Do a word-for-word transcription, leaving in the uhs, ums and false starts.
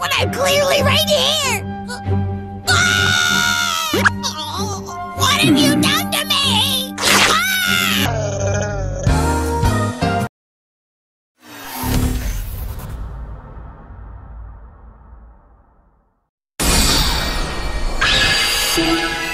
when I'm clearly right here? Ah! What have you done to me? Ah!